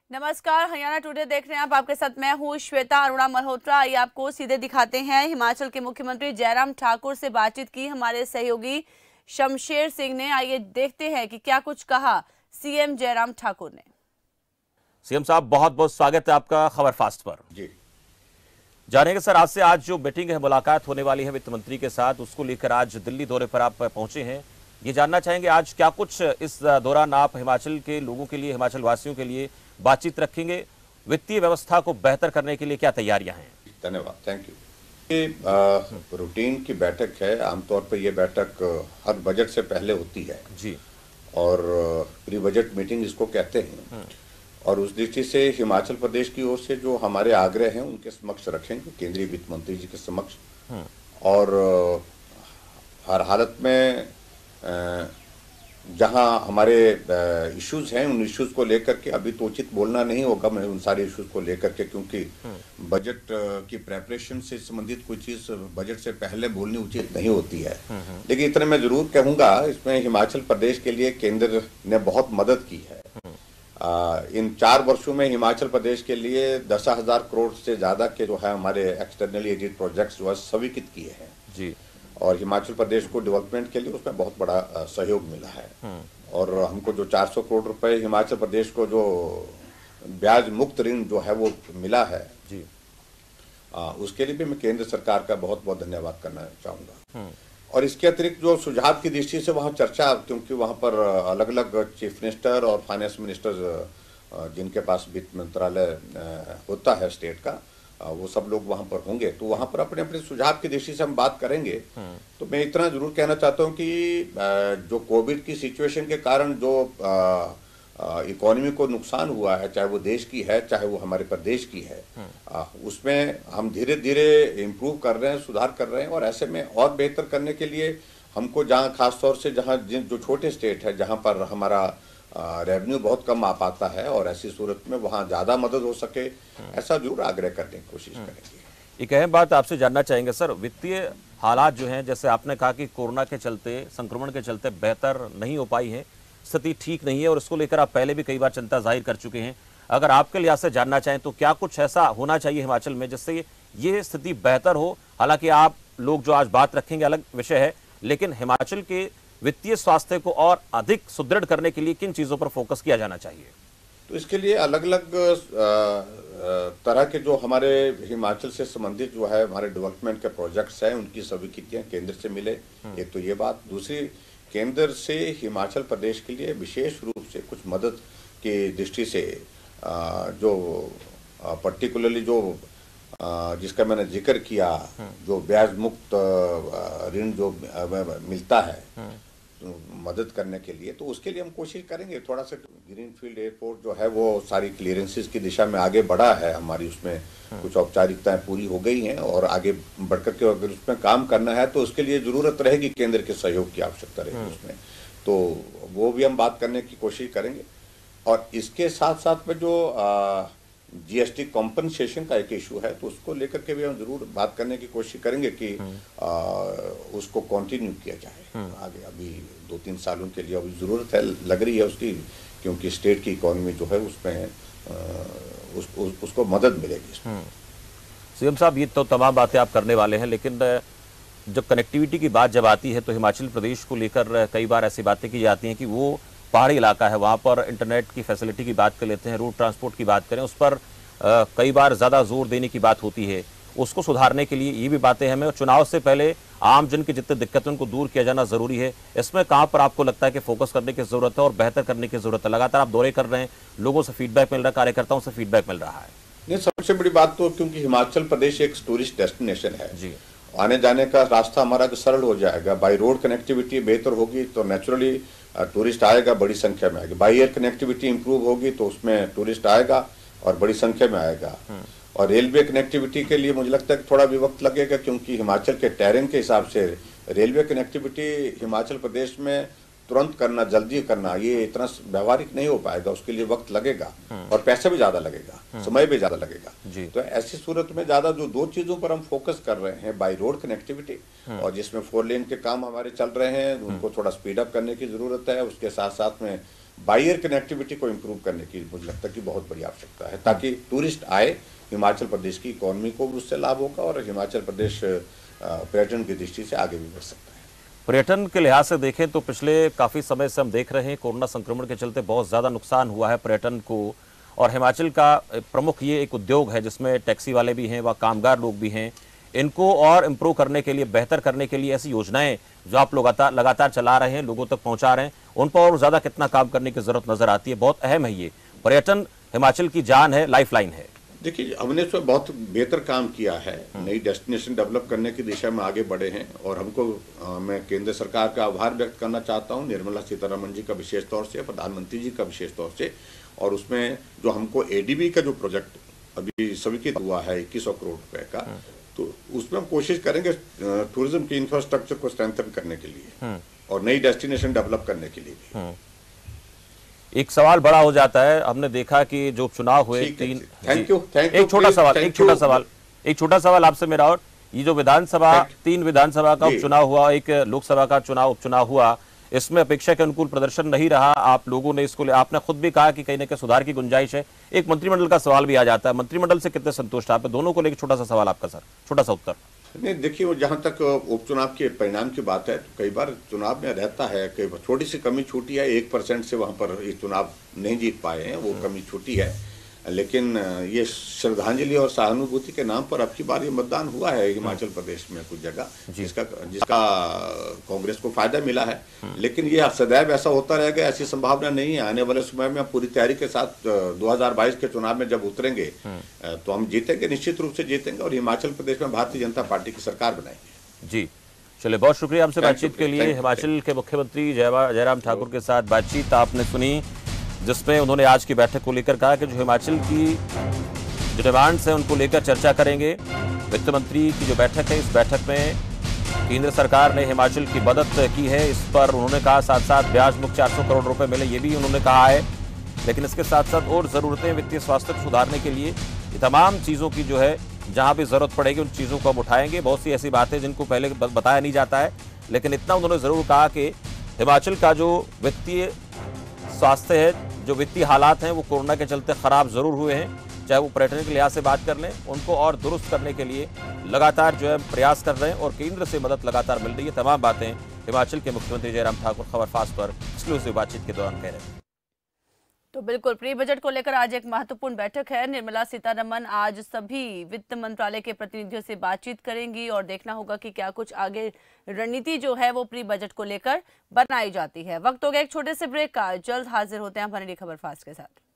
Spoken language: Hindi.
नमस्कार, हरियाणा टुडे देख रहे हैं आप। आपके साथ मैं हूँ श्वेता अरुणा मल्होत्रा। आइए आपको सीधे दिखाते हैं हिमाचल के मुख्यमंत्री जयराम ठाकुर से बातचीत की हमारे सहयोगी शमशेर सिंह ने। आइए देखते हैं कि क्या कुछ कहा सीएम जयराम ठाकुर ने। सीएम साहब, बहुत बहुत स्वागत है आपका खबर फास्ट पर। जी जानेंगे सर, आज जो मीटिंग है, मुलाकात होने वाली है वित्त मंत्री के साथ, उसको लेकर आज दिल्ली दौरे पर आप पहुंचे हैं। ये जानना चाहेंगे आज क्या कुछ इस दौरान आप हिमाचल के लोगों के लिए, हिमाचल वासियों के लिए बातचीत रखेंगे। वित्तीय व्यवस्था को बेहतर करने के लिए क्या तैयारियां हैं? धन्यवाद, थैंक यू। ये रूटीन की बैठक है। आमतौर पर यह बैठक हर बजट से पहले होती है जी, और प्री बजट मीटिंग इसको कहते हैं। और उस दृष्टि से हिमाचल प्रदेश की ओर से जो हमारे आग्रह हैं उनके समक्ष रखेंगे, केंद्रीय वित्त मंत्री जी के समक्ष। और हर हालत में जहां हमारे इश्यूज हैं, उन इश्यूज को लेकर के अभी तो उचित बोलना नहीं होगा मैं उन सारे इश्यूज को लेकर के, क्योंकि बजट की प्रेपरेशन से संबंधित कोई चीज बजट से पहले बोलनी उचित नहीं होती है। लेकिन इतने मैं जरूर कहूंगा, इसमें हिमाचल प्रदेश के लिए केंद्र ने बहुत मदद की है। इन 4 वर्षों में हिमाचल प्रदेश के लिए 10,000 करोड़ से ज्यादा के जो है हमारे एक्सटर्नली एडेड प्रोजेक्ट्स जो है स्वीकृत किए हैं जी। और हिमाचल प्रदेश को डेवलपमेंट के लिए उसमें बहुत बड़ा सहयोग मिला है। और हमको जो 400 करोड़ रुपए हिमाचल प्रदेश को जो ब्याज मुक्त ऋण जो है वो मिला है जी, उसके लिए भी मैं केंद्र सरकार का बहुत बहुत धन्यवाद करना चाहूंगा। और इसके अतिरिक्त जो सुझाव की दृष्टि से वहाँ चर्चा, क्योंकि वहाँ पर अलग अलग चीफ मिनिस्टर और फाइनेंस मिनिस्टर जिनके पास वित्त मंत्रालय होता है स्टेट का, वो सब लोग वहां पर होंगे, तो वहां पर अपने अपने सुझाव की दृष्टि से हम बात करेंगे। तो मैं इतना जरूर कहना चाहता हूं कि जो कोविड की सिचुएशन के कारण जो इकोनॉमी को नुकसान हुआ है, चाहे वो देश की है चाहे वो हमारे प्रदेश की है, उसमें हम धीरे धीरे इम्प्रूव कर रहे हैं, सुधार कर रहे हैं। और ऐसे में और बेहतर करने के लिए हमको जहाँ खासतौर से जहाँ जो छोटे स्टेट है जहाँ पर हमारा रेवेन्यू बहुत कम आ पाता है, और ऐसी सूरत में वहाँ ज़्यादा मदद हो सके, ऐसा जरूर आग्रह करने की कोशिश करेंगे। एक अहम बात आपसे जानना चाहेंगे सर, वित्तीय हालात जो हैं, जैसे आपने कहा कि कोरोना के चलते, संक्रमण के चलते बेहतर नहीं हो पाई है, स्थिति ठीक नहीं है, और इसको लेकर आप पहले भी कई बार चिंता जाहिर कर चुके हैं। अगर आपके लिहाज से जानना चाहें तो क्या कुछ ऐसा होना चाहिए हिमाचल में जिससे ये स्थिति बेहतर हो? हालांकि आप लोग जो आज बात रखेंगे अलग विषय है, लेकिन हिमाचल के वित्तीय स्वास्थ्य को और अधिक सुदृढ़ करने के लिए किन चीजों पर फोकस किया जाना चाहिए? तो इसके लिए अलग अलग तरह के जो हमारे हिमाचल से संबंधित जो है हमारे डेवलपमेंट के प्रोजेक्ट्स हैं, उनकी स्वीकृतियां केंद्र से मिले। एक तो ये बात। दूसरी, केंद्र से हिमाचल प्रदेश के लिए विशेष रूप से कुछ मदद की दृष्टि से जो पर्टिकुलरली जो जिसका मैंने जिक्र किया, जो ब्याज मुक्त ऋण जो मिलता है मदद करने के लिए, तो उसके लिए हम कोशिश करेंगे। थोड़ा सा ग्रीनफील्ड एयरपोर्ट जो है वो सारी क्लियरेंसेस की दिशा में आगे बढ़ा है हमारी, उसमें कुछ औपचारिकताएं पूरी हो गई हैं और आगे बढ़कर के अगर उसमें काम करना है तो उसके लिए जरूरत रहेगी केंद्र के सहयोग की आवश्यकता रहेगी उसमें, तो वो भी हम बात करने की कोशिश करेंगे। और इसके साथ साथ में जो जीएसटी कॉम्पनसेशन का एक इशू है, तो उसको लेकर के भी हम जरूर बात करने की कोशिश करेंगे कि उसको कंटिन्यू किया जाए आगे। अभी 2-3 सालों के लिए अभी जरूरत है, लग रही है उसकी, क्योंकि स्टेट की इकोनॉमी जो है उसमें उसको मदद मिलेगी। सीएम साहब, ये तो तमाम बातें आप करने वाले हैं, लेकिन जब कनेक्टिविटी की बात जब आती है तो हिमाचल प्रदेश को लेकर कई बार ऐसी बातें की जाती हैं कि वो पहाड़ी इलाका है, वहाँ पर इंटरनेट की फैसिलिटी की बात कर लेते हैं, रोड ट्रांसपोर्ट की बात करें, उस पर कई बार ज़्यादा जोर देने की बात होती है। उसको सुधारने के लिए ये भी बातें हमें, और चुनाव से पहले आम जन की जितनी दिक्कतें उनको दूर किया जाना ज़रूरी है। इसमें कहाँ पर आपको लगता है कि फोकस करने की ज़रूरत है और बेहतर करने की ज़रूरत है? लगातार आप दौरे कर रहे हैं, लोगों से फीडबैक मिल रहा है, कार्यकर्ताओं से फीडबैक मिल रहा है। नहीं, सबसे बड़ी बात तो क्योंकि हिमाचल प्रदेश एक टूरिस्ट डेस्टिनेशन है जी, आने जाने का रास्ता हमारा सरल हो जाएगा। बाई रोड कनेक्टिविटी बेहतर होगी तो नेचुरली टूरिस्ट आएगा, बड़ी संख्या में आएगा। बाई एयर कनेक्टिविटी इंप्रूव होगी तो उसमें टूरिस्ट आएगा और बड़ी संख्या में आएगा। और रेलवे कनेक्टिविटी के लिए मुझे लगता है कि थोड़ा भी वक्त लगेगा, क्योंकि हिमाचल के टेरेन के हिसाब से रेलवे कनेक्टिविटी हिमाचल प्रदेश में तुरंत करना, जल्दी करना, ये इतना व्यवहारिक नहीं हो पाएगा, उसके लिए वक्त लगेगा और पैसा भी ज्यादा लगेगा, समय भी ज्यादा लगेगा। तो ऐसी सूरत में ज्यादा जो 2 चीजों पर हम फोकस कर रहे हैं, बाई रोड कनेक्टिविटी, और जिसमें 4 लेन के काम हमारे चल रहे हैं, उनको थोड़ा स्पीड अप करने की जरूरत है। उसके साथ साथ में बाई एयर कनेक्टिविटी को इम्प्रूव करने की मुझे लगता है कि बहुत बड़ी आवश्यकता है, ताकि टूरिस्ट आए, हिमाचल प्रदेश की इकोनॉमी को भी उससे लाभ होगा और हिमाचल प्रदेश पर्यटन की दृष्टि से आगे भी बढ़ सकता है। पर्यटन के लिहाज से देखें तो पिछले काफ़ी समय से हम देख रहे हैं कोरोना संक्रमण के चलते बहुत ज़्यादा नुकसान हुआ है पर्यटन को, और हिमाचल का प्रमुख ये एक उद्योग है जिसमें टैक्सी वाले भी हैं व कामगार लोग भी हैं। इनको और इम्प्रूव करने के लिए, बेहतर करने के लिए ऐसी योजनाएं जो आप लोग लगातार चला रहे हैं, लोगों तक पहुंचा रहे हैं, उन पर और ज़्यादा कितना काम करने की ज़रूरत नज़र आती है? बहुत अहम है ये पर्यटन, हिमाचल की जान है, लाइफलाइन है। देखिए, हमने तो बहुत बेहतर काम किया है, नई डेस्टिनेशन डेवलप करने की दिशा में आगे बढ़े हैं, और हमको मैं केंद्र सरकार का आभार व्यक्त करना चाहता हूं, निर्मला सीतारमण जी का विशेष तौर से, प्रधानमंत्री जी का विशेष तौर से। और उसमें जो हमको एडीबी का जो प्रोजेक्ट अभी स्वीकृत हुआ है 2100 करोड़ रुपए का, तो उसमें हम कोशिश करेंगे टूरिज्म के इंफ्रास्ट्रक्चर को स्ट्रेंथन करने के लिए और नई डेस्टिनेशन डेवलप करने के लिए भी। एक सवाल बड़ा हो जाता है, हमने देखा कि जो चुनाव हुए तीन, एक छोटा सवाल आपसे मेरा, और ये जो विधानसभा, 3 विधानसभा का उपचुनाव हुआ, एक लोकसभा का उपचुनाव हुआ, इसमें अपेक्षा के अनुकूल प्रदर्शन नहीं रहा। आप लोगों ने इसको, आपने खुद भी कहा कि कहीं ना कहीं सुधार की गुंजाइश है। एक मंत्रिमंडल का सवाल भी आ जाता है, मंत्रिमंडल से कितने संतुष्ट आप? दोनों को लेकर छोटा सा सवाल आपका सर, छोटा सा उत्तर। नहीं, देखिए, जहां तक उपचुनाव के परिणाम की बात है, तो कई बार चुनाव में रहता है, कई बार छोटी सी कमी छूटी है, 1% से वहां पर ये चुनाव नहीं जीत पाए हैं, वो कमी छूटी है। लेकिन ये श्रद्धांजलि और सहानुभूति के नाम पर अब की बार ये मतदान हुआ है हिमाचल प्रदेश में कुछ जगह, जिसका कांग्रेस को फायदा मिला है। लेकिन ये सदैव ऐसा होता रहेगा, ऐसी संभावना नहीं है। आने वाले समय में पूरी तैयारी के साथ 2022 के चुनाव में जब उतरेंगे तो हम जीतेंगे, निश्चित रूप से जीतेंगे, और हिमाचल प्रदेश में भारतीय जनता पार्टी की सरकार बनाएंगे। जी चलिए, बहुत शुक्रिया हमसे बातचीत के लिए। हिमाचल के मुख्यमंत्री जयराम ठाकुर के साथ बातचीत आपने सुनी, जिसमें उन्होंने आज की बैठक को लेकर कहा कि जो हिमाचल की जो डिमांड्स हैं उनको लेकर चर्चा करेंगे। वित्त मंत्री की जो बैठक है, इस बैठक में केंद्र सरकार ने हिमाचल की मदद की है, इस पर उन्होंने कहा। साथ साथ ब्याज मुक्त 400 करोड़ रुपए मिले, ये भी उन्होंने कहा है। लेकिन इसके साथ साथ और ज़रूरतें वित्तीय स्वास्थ्य को सुधारने के लिए, ये तमाम चीज़ों की जो है, जहाँ भी ज़रूरत पड़ेगी उन चीज़ों को हम उठाएंगे। बहुत सी ऐसी बातें जिनको पहले बताया नहीं जाता है, लेकिन इतना उन्होंने ज़रूर कहा कि हिमाचल का जो वित्तीय स्वास्थ्य है, जो वित्तीय हालात हैं, वो कोरोना के चलते खराब जरूर हुए हैं। चाहे वो पर्यटन के लिहाज से बात कर लें, उनको और दुरुस्त करने के लिए लगातार जो है प्रयास कर रहे हैं, और केंद्र से मदद लगातार मिल रही है। तमाम बातें हिमाचल के मुख्यमंत्री जयराम ठाकुर खबर फास्ट पर एक्सक्लूसिव बातचीत के दौरान कह रहे हैं। तो बिल्कुल, प्री बजट को लेकर आज एक महत्वपूर्ण बैठक है। निर्मला सीतारमण आज सभी वित्त मंत्रालय के प्रतिनिधियों से बातचीत करेंगी, और देखना होगा कि क्या कुछ आगे रणनीति जो है वो प्री बजट को लेकर बनाई जाती है। वक्त हो गया एक छोटे से ब्रेक का, जल्द हाजिर होते हैं हमारी खबर फास्ट के साथ।